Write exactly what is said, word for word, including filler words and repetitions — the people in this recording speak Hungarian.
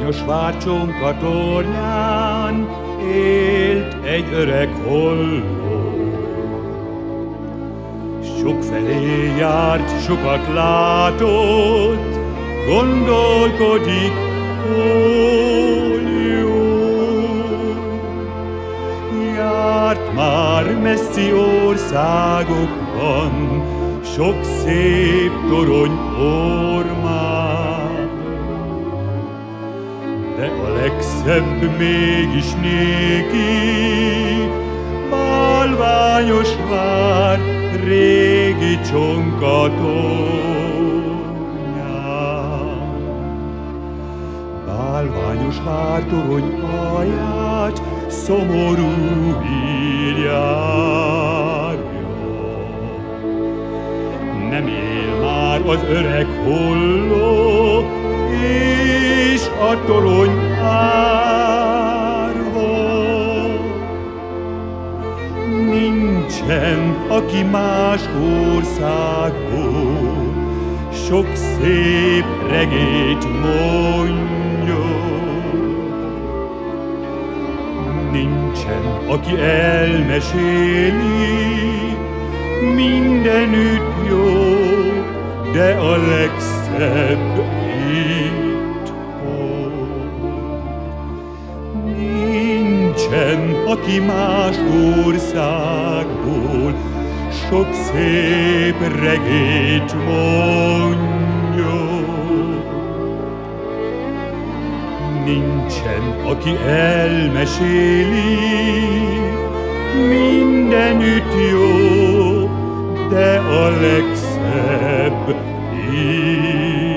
Bálványos várcsonka tornyán élt egy öreg holló. Sokfelé járt, sokat látott, gondolkodik, hol jó. Járt már messzi országokban, sok szép torony ormán, de a legszebb mégis néki bálványos vár régi csonka tornyán. Bálványos vár torony alját szomorú hír járja. Nem él már az öreg holló, és a torony árva. Nincsen, aki más országból sok szép regét mondjon. Nincsen, aki elmeséli, mindenütt jó, de a legszebb itthon. Nincsen, aki más országból sok szép regét mondjon. Nincsen, aki elmeséli, mindenütt jó, de a legszebb itt.